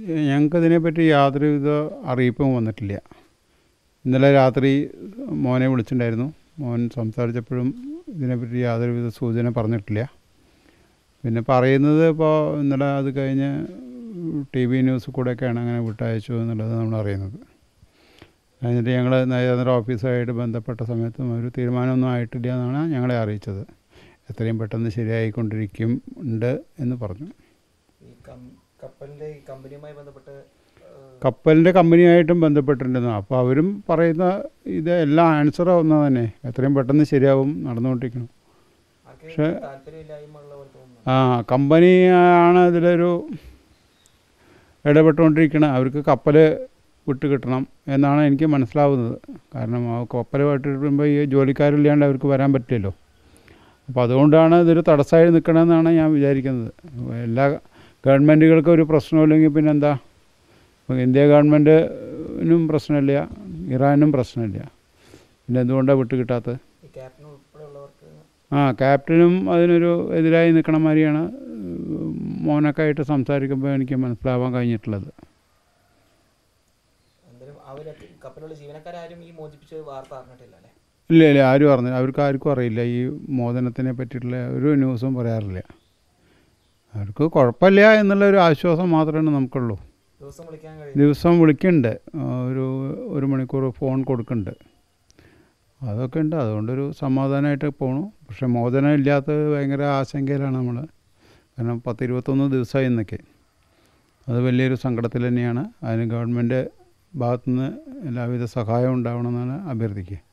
ഞങ്ങൾക്കതിനെപ്പറ്റി യാതൊരുവിധ അറിയിപ്പും വന്നിട്ടില്ല. ഇന്നലെ രാത്രി മോനെ വിളിച്ചിട്ടുണ്ടായിരുന്നു. മോൻ സംസാരിച്ചപ്പോഴും ഇതിനെപ്പറ്റി യാതൊരുവിധ സൂചന പറഞ്ഞിട്ടില്ല. പിന്നെ പറയുന്നത് ഇപ്പോൾ ഇന്നലെ അത് കഴിഞ്ഞ് TV ന്യൂസ് കൂടെയൊക്കെയാണ് അങ്ങനെ വിട്ടയച്ചു എന്നുള്ളത് നമ്മൾ അറിയുന്നത്. എന്നിട്ട് ഞങ്ങൾ നയതന്ത്ര ഓഫീസുമായിട്ട് ബന്ധപ്പെട്ട സമയത്തും ഒരു തീരുമാനമൊന്നും ആയിട്ടില്ല എന്നാണ് ഞങ്ങളെ അറിയിച്ചത്. എത്രയും പെട്ടെന്ന് ശരിയായിക്കൊണ്ടിരിക്കുന്നുണ്ട് എന്ന് പറഞ്ഞു. കപ്പലിൻ്റെ കമ്പനിയായിട്ടും ബന്ധപ്പെട്ടിട്ടുണ്ടെന്ന്. അപ്പോൾ അവരും പറയുന്ന ഇത് എല്ലാ ആൻസറും ഒന്നു തന്നെ, എത്രയും പെട്ടെന്ന് ശരിയാവും, നടന്നുകൊണ്ടിരിക്കണം. പക്ഷേ കമ്പനിയാണ് ഇതിലൊരു ഇടപെട്ടുകൊണ്ടിരിക്കണം. അവർക്ക് കപ്പൽ വിട്ട് കിട്ടണം എന്നാണ് എനിക്ക് മനസ്സിലാവുന്നത്. കാരണം ആ കപ്പൽ വിട്ടിട്ടുമ്പോൾ ഈ ജോലിക്കാരില്ലാണ്ട് അവർക്ക് വരാൻ പറ്റില്ലല്ലോ. അപ്പോൾ അതുകൊണ്ടാണ് ഇതൊരു തടസ്സമായി നിൽക്കണമെന്നാണ് ഞാൻ വിചാരിക്കുന്നത്. എല്ലാ ഗവൺമെൻറ്റുകൾക്കും ഒരു പ്രശ്നമില്ലെങ്കിൽ പിന്നെന്താ? ഇന്ത്യ ഗവൺമെൻറ്റിനും പ്രശ്നമില്ല, ഇറാനും പ്രശ്നമില്ല, പിന്നെ എന്തുകൊണ്ടാണ് വിട്ട് കിട്ടാത്തത്? ക്യാപ്റ്റനും അതിനൊരു എതിരായി നിൽക്കണ മാതിരിയാണ് മോനൊക്കെ ആയിട്ട് സംസാരിക്കുമ്പോൾ എനിക്ക് മനസ്സിലാവാൻ കഴിഞ്ഞിട്ടുള്ളത്. ഇല്ല ആരും അറിഞ്ഞില്ല. അവർക്ക് ആർക്കും അറിയില്ല. ഈ മോചനത്തിനെ പറ്റിയിട്ടുള്ള ഒരു ന്യൂസും പറയാറില്ല. അവർക്ക് കുഴപ്പമില്ല എന്നുള്ളൊരു ആശ്വാസം മാത്രമേ നമുക്കുള്ളൂ. ദിവസം വിളിക്കുന്നുണ്ട്, ഒരു മണിക്കൂർ ഫോൺ കൊടുക്കുന്നുണ്ട്, അതൊക്കെ ഉണ്ട്. അതുകൊണ്ടൊരു സമാധാനമായിട്ട് പോകണു. പക്ഷെ മോചനം ഇല്ലാത്തത് ഭയങ്കര ആശങ്കയിലാണ് നമ്മൾ. കാരണം 10-21 ദിവസമായി എന്നൊക്കെ. അത് വലിയൊരു സങ്കടത്തിൽ തന്നെയാണ്. അതിന് ഗവൺമെൻറ് ഭാഗത്തുനിന്ന് എല്ലാവിധ സഹായവും ഉണ്ടാവണമെന്നാണ് അഭ്യർത്ഥിക്കുക.